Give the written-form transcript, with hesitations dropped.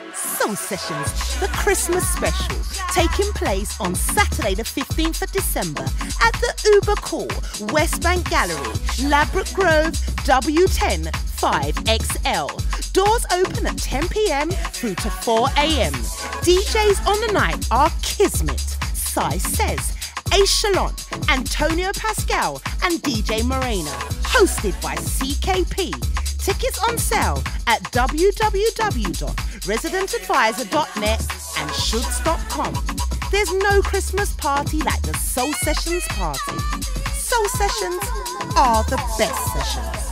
Soul Sessions, the Christmas special, taking place on Saturday the 15th of December at the Uber Cool, Westbank Gallery, Ladbroke Grove, W10 5XL. Doors open at 10 p.m. through to 4 a.m. DJs on the night are Kismet, Sai Says, Ace Shyllon, Antonio Pascal and DJ Morena, hosted by CKP. Tickets on sale at www.residentadvisor.net and shoots.com. There's no Christmas party like the Soul Sessions party. Soul Sessions are the best sessions.